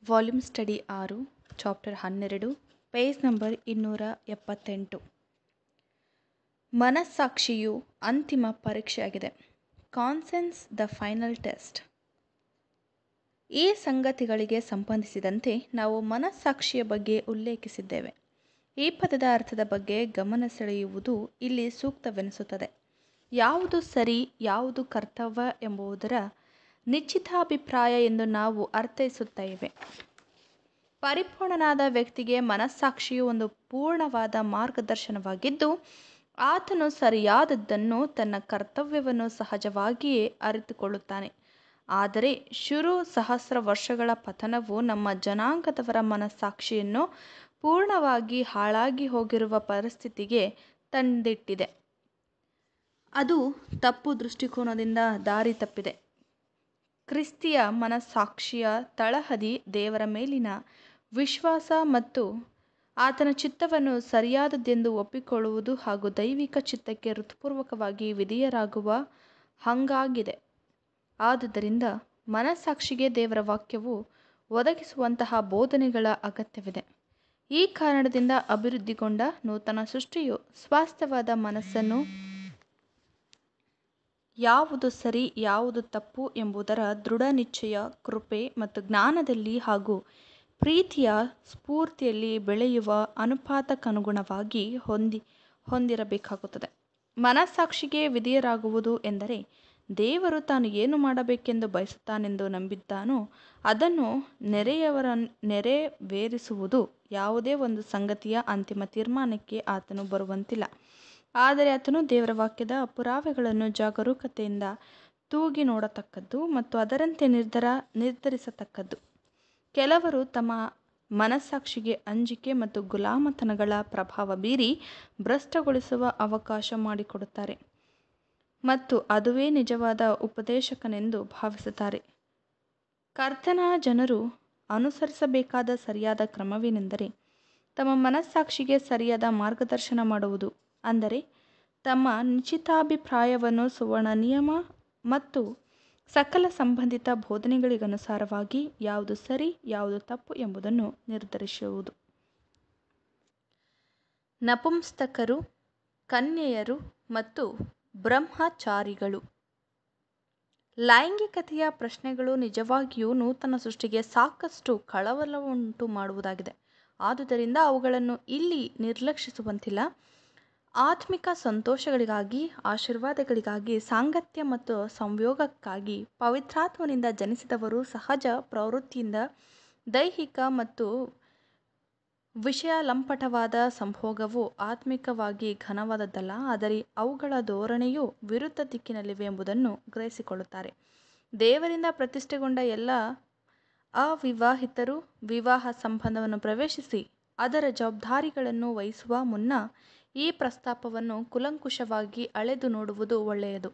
Volume study 6 chapter 12 page number 278. ಮನಸ್ಸಾಕ್ಷಿಯು ಅಂತಿಮ ಪರೀಕ್ಷೆಯಾಗಿದೆ. Conscience the final test. ಈ ಸಂಗತಿಗಳಿಗೆ ಸಂಬಂಧಿಸಿದಂತೆ ನಾವು ಮನಸ್ಸಾಕ್ಷಿಯ ಬಗ್ಗೆ ಉಲ್ಲೇಖಿಸಿದ್ದೇವೆ. ಈ ಪದದ ಅರ್ಥದ ಬಗ್ಗೆ ಗಮನ ಸೆಳೆಯುವುದು ಇಲ್ಲಿ ಸೂಕ್ತವೆನಿಸುತ್ತದೆ. ಯಾವುದು ಸರಿ, ಯಾವುದು ಕರ್ತವ್ಯ ಎಂಬುದರ ನಿಶ್ಚಿತಾಭಿಪ್ರಾಯ ಎಂದು ನಾವು ಅರ್ಥೈಸುತ್ತೇವೆ. ಪರಿಪೂರ್ಣನಾದ ವ್ಯಕ್ತಿಗೆ ಮನಸ್ಸಾಕ್ಷಿಯು ಒಂದು ಪೂರ್ಣವಾದ ಮಾರ್ಗದರ್ಶನವಾಗಿದ್ದು, ಆತನು ಸರಿಯಾದದ್ದನ್ನು, ತನ್ನ ಕರ್ತವ್ಯವನ್ನು ಸಹಜವಾಗಿಯೇ ಅರಿತುಕೊಳ್ಳುತ್ತಾನೆ. ಆದರೆ ಸಹಸ್ರ ವರ್ಷಗಳ ಪತನವು ನಮ್ಮ ಜನಾಂಗದವರ ಮನಸ್ಸಾಕ್ಷಿಯನ್ನು ಪೂರ್ಣವಾಗಿ ಹಾಳಾಗಿ ಹೋಗಿರುವ ಪರಿಸ್ಥಿತಿಗೆ ತಂದಿಟ್ಟಿದೆ. ಅದು ತಪ್ಪು ದೃಷ್ಟಿಕೋನದಿಂದ ದಾರಿ ತಪ್ಪಿದೆ. ಕ್ರಿಸ್ತಿಯ ಮನಸ್ಸಾಕ್ಷಿಯ ತಳಹದಿ ದೇವರ ಮೇಲಿನ ವಿಶ್ವಾಸ ಮತ್ತು ಆತನ ಚಿತ್ತವನ್ನು ಸರಿಯಾದದ್ದೆಂದು ಒಪ್ಪಿಕೊಳ್ಳುವುದು ಹಾಗೂ ದೈವಿಕ ಚಿತ್ತಕ್ಕೆ ಹೃತ್ಪೂರ್ವಕವಾಗಿ ವಿಧೇಯರಾಗುವ ಹಂಗಾಗಿದೆ. ಆದುದರಿಂದ ಮನಸ್ಸಾಕ್ಷಿಗೆ ದೇವರ ವಾಕ್ಯವು ಒದಗಿಸುವಂತಹ ಬೋಧನೆಗಳ ಅಗತ್ಯವಿದೆ. ಈ ಕಾರಣದಿಂದ ಅಭಿವೃದ್ಧಿಗೊಂಡ ನೂತನ ಸೃಷ್ಟಿಯು ಸ್ವಾಸ್ಥ್ಯವಾದ ಮನಸ್ಸನ್ನು ಯಾವುದು ಸರಿ, ಯಾವುದು ತಪ್ಪು ಎಂಬುದರ ದೃಢ ನಿಶ್ಚಯ, ಕೃಪೆ ಮತ್ತು ಜ್ಞಾನದಲ್ಲಿ ಹಾಗೂ ಪ್ರೀತಿಯ ಸ್ಫೂರ್ತಿಯಲ್ಲಿ ಬೆಳೆಯುವ ಅನುಪಾತಕ್ಕನುಗುಣವಾಗಿ ಹೊಂದಿರಬೇಕಾಗುತ್ತದೆ. ಮನಸ್ಸಾಕ್ಷಿಗೆ ವಿಧೇಯರಾಗುವುದು ಎಂದರೆ ದೇವರು ತಾನು ಏನು ಮಾಡಬೇಕೆಂದು ಬಯಸುತ್ತಾನೆಂದು ನಂಬಿದ್ದಾನೋ ಅದನ್ನು ನೆರವೇರಿಸುವುದು. ಯಾವುದೇ ಒಂದು ಸಂಗತಿಯ ಅಂತಿಮ ತೀರ್ಮಾನಕ್ಕೆ ಆತನು ಬರುವಂತಿಲ್ಲ, ಆದರೆ ಆತನು ದೇವರ ವಾಕ್ಯದ ಪುರಾವೆಗಳನ್ನು ಜಾಗರೂಕತೆಯಿಂದ ತೂಗಿ ನೋಡತಕ್ಕದ್ದು ಮತ್ತು ಅದರಂತೆ ನಿರ್ಧರಿಸತಕ್ಕದ್ದು. ಕೆಲವರು ತಮ್ಮ ಮನಸ್ಸಾಕ್ಷಿಗೆ ಅಂಜಿಕೆ ಮತ್ತು ಗುಲಾಮತನಗಳ ಪ್ರಭಾವ ಬೀರಿ ಭ್ರಷ್ಟಗೊಳಿಸುವ ಅವಕಾಶ ಮಾಡಿಕೊಡುತ್ತಾರೆ ಮತ್ತು ಅದುವೇ ನಿಜವಾದ ಉಪದೇಶಕನೆಂದು ಭಾವಿಸುತ್ತಾರೆ. ಕರ್ತನ ಜನರು ಅನುಸರಿಸಬೇಕಾದ ಸರಿಯಾದ ಕ್ರಮವೇನೆಂದರೆ ತಮ್ಮ ಮನಸ್ಸಾಕ್ಷಿಗೆ ಸರಿಯಾದ ಮಾರ್ಗದರ್ಶನ ಮಾಡುವುದು. ಅಂದರೆ ತಮ್ಮ ನಿಶ್ಚಿತಾಭಿಪ್ರಾಯವನ್ನು ಸುವರ್ಣ ನಿಯಮ ಮತ್ತು ಸಕಲ ಸಂಬಂಧಿತ ಬೋಧನೆಗಳಿಗನುಸಾರವಾಗಿ ಯಾವುದು ಸರಿ, ಯಾವುದು ತಪ್ಪು ಎಂಬುದನ್ನು ನಿರ್ಧರಿಸುವುದು. ನಪುಂಸಕರು, ಕನ್ಯೆಯರು ಮತ್ತು ಬ್ರಹ್ಮಚಾರಿಗಳು. ಲೈಂಗಿಕತೆಯ ಪ್ರಶ್ನೆಗಳು ನಿಜವಾಗಿಯೂ ನೂತನ ಸೃಷ್ಟಿಗೆ ಸಾಕಷ್ಟು ಕಳವಳವನ್ನುಂಟು ಮಾಡುವುದಾಗಿದೆ. ಆದುದರಿಂದ ಅವುಗಳನ್ನು ಇಲ್ಲಿ ನಿರ್ಲಕ್ಷಿಸುವಂತಿಲ್ಲ. ಆತ್ಮಿಕ ಸಂತೋಷಗಳಿಗಾಗಿ, ಆಶೀರ್ವಾದಗಳಿಗಾಗಿ, ಸಾಂಗತ್ಯ ಮತ್ತು ಸಂಯೋಗಕ್ಕಾಗಿ ಪವಿತ್ರಾತ್ಮನಿಂದ ಜನಿಸಿದವರು ಸಹಜ ಪ್ರವೃತ್ತಿಯಿಂದ ದೈಹಿಕ ಮತ್ತು ವಿಷಯಲಂಪಟವಾದ ಸಂಭೋಗವು ಆತ್ಮಿಕವಾಗಿ ಘನವಾದದ್ದಲ್ಲ, ಆದರೆ ಅವುಗಳ ಧೋರಣೆಯು ವಿರುದ್ಧ ದಿಕ್ಕಿನಲ್ಲಿವೆ ಎಂಬುದನ್ನು ಗ್ರಹಿಸಿಕೊಳ್ಳುತ್ತಾರೆ. ದೇವರಿಂದ ಪ್ರತಿಷ್ಠೆಗೊಂಡ ಎಲ್ಲ ಅವಿವಾಹಿತರು ವಿವಾಹ ಸಂಬಂಧವನ್ನು ಪ್ರವೇಶಿಸಿ ಅದರ ಜವಾಬ್ದಾರಿಗಳನ್ನು ವಹಿಸುವ ಮುನ್ನ ಈ ಪ್ರಸ್ತಾಪವನ್ನು ಕೂಲಂಕುಷವಾಗಿ ಅಳೆದು ನೋಡುವುದು ಒಳ್ಳೆಯದು.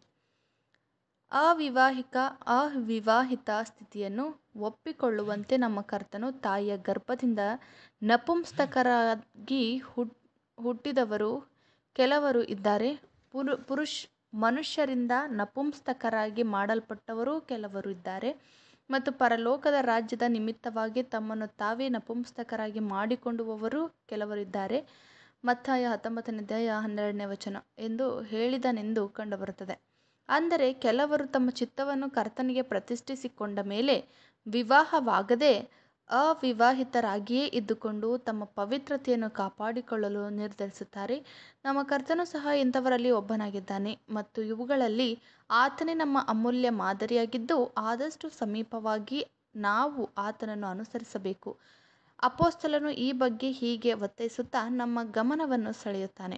ಅವಿವಾಹಿತ ಸ್ಥಿತಿಯನ್ನು ಒಪ್ಪಿಕೊಳ್ಳುವಂತೆ ನಮ್ಮ ಕರ್ತನು ತಾಯಿಯ ಗರ್ಭದಿಂದ ನಪುಂಸಕರಾಗಿ ಹುಟ್ಟಿದವರು ಕೆಲವರು ಇದ್ದಾರೆ, ಮನುಷ್ಯರಿಂದ ನಪುಂಸಕರಾಗಿ ಮಾಡಲ್ಪಟ್ಟವರು ಕೆಲವರು ಇದ್ದಾರೆ ಮತ್ತು ಪರಲೋಕದ ರಾಜ್ಯದ ನಿಮಿತ್ತವಾಗಿ ತಮ್ಮನ್ನು ತಾವೇ ನಪುಂಸಕರಾಗಿ ಮಾಡಿಕೊಂಡವರು ಕೆಲವರಿದ್ದಾರೆ. ಮತ್ತಾಯ 19:12 ಎಂದು ಹೇಳಿದನೆಂದು ಕಂಡುಬರುತ್ತದೆ. ಅಂದರೆ ಕೆಲವರು ತಮ್ಮ ಚಿತ್ತವನ್ನು ಕರ್ತನಿಗೆ ಪ್ರತಿಷ್ಠಿಸಿಕೊಂಡ ಮೇಲೆ ವಿವಾಹವಾಗದೆ ಅವಿವಾಹಿತರಾಗಿಯೇ ಇದ್ದುಕೊಂಡು ತಮ್ಮ ಪವಿತ್ರತೆಯನ್ನು ಕಾಪಾಡಿಕೊಳ್ಳಲು ನಿರ್ಧರಿಸುತ್ತಾರೆ. ನಮ್ಮ ಕರ್ತನು ಸಹ ಇಂಥವರಲ್ಲಿ ಒಬ್ಬನಾಗಿದ್ದಾನೆ ಮತ್ತು ಇವುಗಳಲ್ಲಿ ಆತನೇ ನಮ್ಮ ಅಮೂಲ್ಯ ಮಾದರಿಯಾಗಿದ್ದು, ಆದಷ್ಟು ಸಮೀಪವಾಗಿ ನಾವು ಆತನನ್ನು ಅನುಸರಿಸಬೇಕು. ಅಪೊಸ್ತಲನು ಈ ಬಗ್ಗೆ ಹೀಗೆ ಒತ್ತಾಯಿಸುತ್ತಾ ನಮ್ಮ ಗಮನವನ್ನು ಸೆಳೆಯುತ್ತಾನೆ.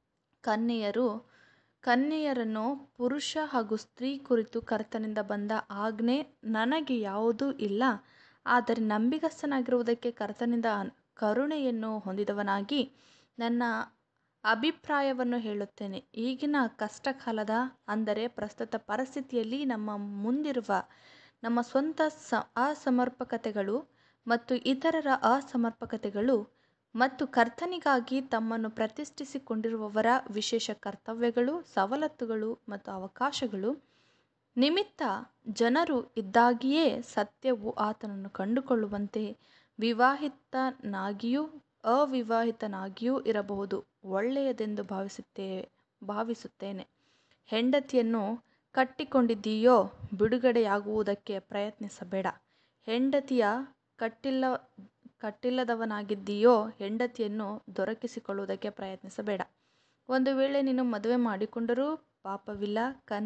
ಕನ್ಯೆಯರನ್ನು ಪುರುಷ ಹಾಗೂ ಸ್ತ್ರೀ ಕುರಿತು ಕರ್ತನಿಂದ ಬಂದ ಆಜ್ಞೆ ನನಗೆ ಯಾವುದೂ ಇಲ್ಲ, ಆದರೆ ನಂಬಿಗಸ್ತನಾಗಿರುವುದಕ್ಕೆ ಕರ್ತನಿಂದ ಕರುಣೆಯನ್ನು ಹೊಂದಿದವನಾಗಿ ನನ್ನ ಅಭಿಪ್ರಾಯವನ್ನು ಹೇಳುತ್ತೇನೆ. ಈಗಿನ ಕಷ್ಟಕಾಲದ, ಅಂದರೆ ಪ್ರಸ್ತುತ ಪರಿಸ್ಥಿತಿಯಲ್ಲಿ ನಮ್ಮ ಮುಂದಿರುವ ನಮ್ಮ ಸ್ವಂತ ಅಸಮರ್ಪಕತೆಗಳು ಮತ್ತು ಇತರರ ಅಸಮರ್ಪಕತೆಗಳು ಮತ್ತು ಕರ್ತನಿಗಾಗಿ ತಮ್ಮನ್ನು ಪ್ರತಿಷ್ಠಿಸಿಕೊಂಡಿರುವವರ ವಿಶೇಷ ಕರ್ತವ್ಯಗಳು, ಸವಲತ್ತುಗಳು ಮತ್ತು ಅವಕಾಶಗಳು ನಿಮಿತ್ತ ಜನರು ಇದ್ದಾಗಿಯೇ ಸತ್ಯವು ಆತನನ್ನು ಕಂಡುಕೊಳ್ಳುವಂತೆ ವಿವಾಹಿತನಾಗಿಯೂ ಅವಿವಾಹಿತನಾಗಿಯೂ ಇರಬಹುದು ಒಳ್ಳೆಯದೆಂದು ಭಾವಿಸುತ್ತೇನೆ. ಹೆಂಡತಿಯನ್ನು ಕಟ್ಟಿಕೊಂಡಿದ್ದೀಯೋ ಬಿಡುಗಡೆಯಾಗುವುದಕ್ಕೆ ಪ್ರಯತ್ನಿಸಬೇಡ. ಹೆಂಡತಿಯ ಕಟ್ಟಿಲ್ಲದವನಾಗಿದ್ದೀಯೋ ಹೆಂಡತಿಯನ್ನು ದೊರಕಿಸಿಕೊಳ್ಳುವುದಕ್ಕೆ ಪ್ರಯತ್ನಿಸಬೇಡ. ಒಂದು ವೇಳೆ ನೀನು ಮದುವೆ ಮಾಡಿಕೊಂಡರೂ ಪಾಪವಿಲ್ಲ.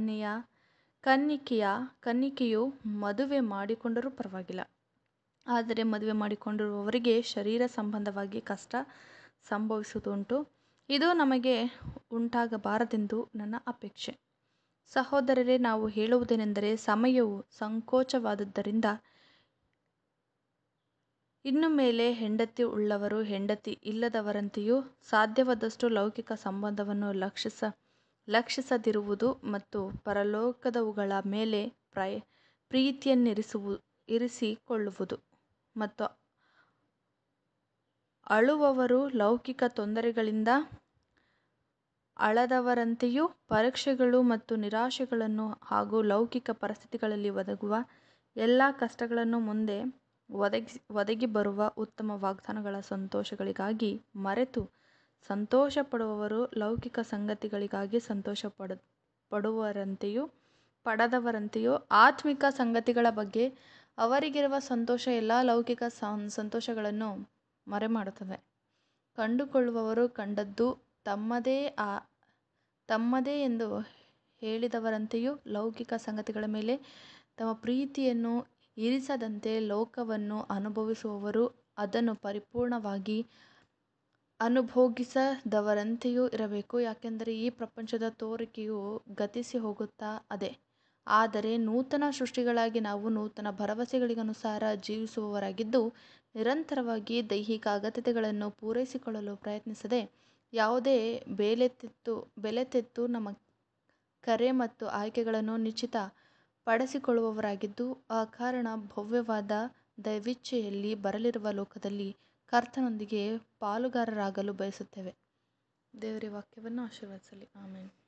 ಕನ್ನಿಕೆಯು ಮದುವೆ ಮಾಡಿಕೊಂಡರೂ ಪರವಾಗಿಲ್ಲ. ಆದರೆ ಮದುವೆ ಮಾಡಿಕೊಂಡಿರುವವರಿಗೆ ಶರೀರ ಸಂಬಂಧವಾಗಿ ಕಷ್ಟ ಸಂಭವಿಸುವುದುಂಟು. ಇದು ನಮಗೆ ಉಂಟಾಗಬಾರದೆಂದು ನನ್ನ ಅಪೇಕ್ಷೆ. ಸಹೋದರರೇ, ನಾವು ಹೇಳುವುದೇನೆಂದರೆ, ಸಮಯವು ಸಂಕೋಚವಾದುದರಿಂದ ಇನ್ನು ಮೇಲೆ ಹೆಂಡತಿ ಉಳ್ಳವರು ಹೆಂಡತಿ ಇಲ್ಲದವರಂತೆಯೂ ಸಾಧ್ಯವಾದಷ್ಟು ಲೌಕಿಕ ಸಂಬಂಧವನ್ನು ಲಕ್ಷಿಸದಿರುವುದು ಮತ್ತು ಪರಲೋಕದವುಗಳ ಮೇಲೆ ಪ್ರೀತಿಯನ್ನಿರಿಸಿಕೊಳ್ಳುವುದು ಮತ್ತು ಅಳುವವರು ಲೌಕಿಕ ತೊಂದರೆಗಳಿಂದ ಅಳದವರಂತೆಯೂ ಪರೀಕ್ಷೆಗಳು ಮತ್ತು ನಿರಾಶೆಗಳನ್ನು ಹಾಗೂ ಲೌಕಿಕ ಪರಿಸ್ಥಿತಿಗಳಲ್ಲಿ ಒದಗುವ ಎಲ್ಲ ಕಷ್ಟಗಳನ್ನು ಮುಂದೆ ಒದಗಿ ಬರುವ ಉತ್ತಮ ವಾಗ್ದಾನಗಳ ಸಂತೋಷಗಳಿಗಾಗಿ ಮರೆತು ಸಂತೋಷಪಡುವವರು ಲೌಕಿಕ ಸಂಗತಿಗಳಿಗಾಗಿ ಪಡದವರಂತೆಯೂ ಆತ್ಮಿಕ ಸಂಗತಿಗಳ ಬಗ್ಗೆ ಅವರಿಗಿರುವ ಸಂತೋಷ ಎಲ್ಲ ಲೌಕಿಕ ಸಂತೋಷಗಳನ್ನು ಮರೆಮಾಡುತ್ತದೆ. ಕಂಡುಕೊಳ್ಳುವವರು ಕಂಡದ್ದು ತಮ್ಮದೇ ಎಂದು ಹೇಳಿದವರಂತೆಯೂ ಲೌಕಿಕ ಸಂಗತಿಗಳ ಮೇಲೆ ತಮ್ಮ ಪ್ರೀತಿಯನ್ನು ಇರಿಸದಂತೆ ಲೋಕವನ್ನು ಅನುಭವಿಸುವವರು ಅದನ್ನು ಪರಿಪೂರ್ಣವಾಗಿ ಅನುಭೋಗಿಸದವರಂತೆಯೂ ಇರಬೇಕು. ಯಾಕೆಂದರೆ ಈ ಪ್ರಪಂಚದ ತೋರಿಕೆಯು ಗತಿಸಿ ಹೋಗುತ್ತಾ ಇದೆ. ಆದರೆ ನೂತನ ಸೃಷ್ಟಿಗಳಾಗಿ ನಾವು ನೂತನ ಭರವಸೆಗಳಿಗನುಸಾರ ಜೀವಿಸುವವರಾಗಿದ್ದು, ನಿರಂತರವಾಗಿ ದೈಹಿಕ ಅಗತ್ಯತೆಗಳನ್ನು ಪೂರೈಸಿಕೊಳ್ಳಲು ಪ್ರಯತ್ನಿಸದೆ ಯಾವುದೇ ಬೆಲೆತೆತ್ತು ನಮ್ಮ ಕರೆ ಮತ್ತು ಆಯ್ಕೆಗಳನ್ನು ನಿಶ್ಚಿತಪಡಿಸಿಕೊಳ್ಳುವವರಾಗಿದ್ದು, ಆ ಕಾರಣ ಭವ್ಯವಾದ ದೈವಿಚ್ಛೆಯಲ್ಲಿ ಬರಲಿರುವ ಲೋಕದಲ್ಲಿ ಕರ್ತನೊಂದಿಗೆ ಪಾಲುಗಾರರಾಗಲು ಬಯಸುತ್ತೇವೆ. ದೇವರ ವಾಕ್ಯವನ್ನು ಆಶೀರ್ವದಿಸಲಿ. ಆಮೆನ್.